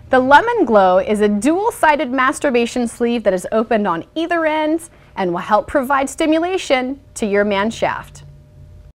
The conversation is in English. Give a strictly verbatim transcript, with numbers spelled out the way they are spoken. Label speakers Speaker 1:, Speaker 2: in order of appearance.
Speaker 1: The Lemon Glow is a dual-sided masturbation sleeve that is opened on either ends and will help provide stimulation to your man shaft.